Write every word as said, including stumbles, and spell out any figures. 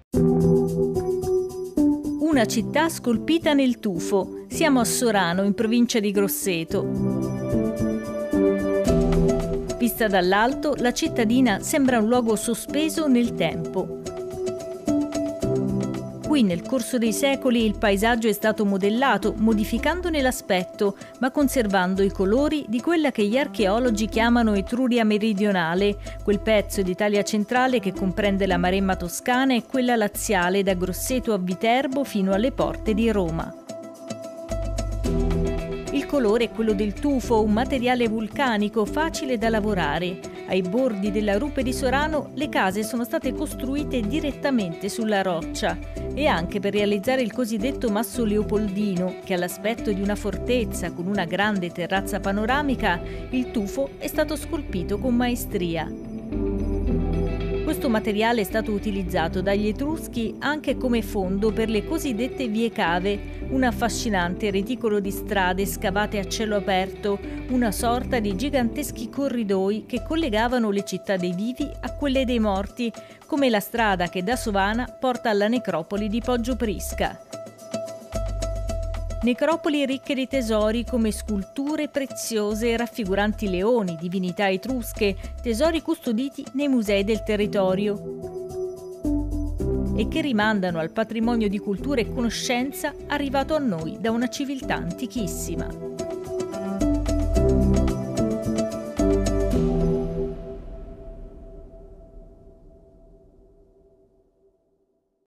Una città scolpita nel tufo. Siamo a Sorano, in provincia di Grosseto. Vista dall'alto, la cittadina sembra un luogo sospeso nel tempo. Qui nel corso dei secoli il paesaggio è stato modellato, modificandone l'aspetto, ma conservando i colori di quella che gli archeologi chiamano Etruria meridionale, quel pezzo d'Italia centrale che comprende la Maremma toscana e quella laziale da Grosseto a Viterbo fino alle porte di Roma. Il colore è quello del tufo, un materiale vulcanico facile da lavorare. Ai bordi della rupe di Sorano le case sono state costruite direttamente sulla roccia e anche per realizzare il cosiddetto masso leopoldino, che ha l'aspetto di una fortezza con una grande terrazza panoramica, il tufo è stato scolpito con maestria. Questo materiale è stato utilizzato dagli Etruschi anche come fondo per le cosiddette vie cave, un affascinante reticolo di strade scavate a cielo aperto, una sorta di giganteschi corridoi che collegavano le città dei vivi a quelle dei morti, come la strada che da Sovana porta alla necropoli di Poggio Prisca. Necropoli ricche di tesori come sculture preziose raffiguranti leoni, divinità etrusche, tesori custoditi nei musei del territorio e che rimandano al patrimonio di cultura e conoscenza arrivato a noi da una civiltà antichissima.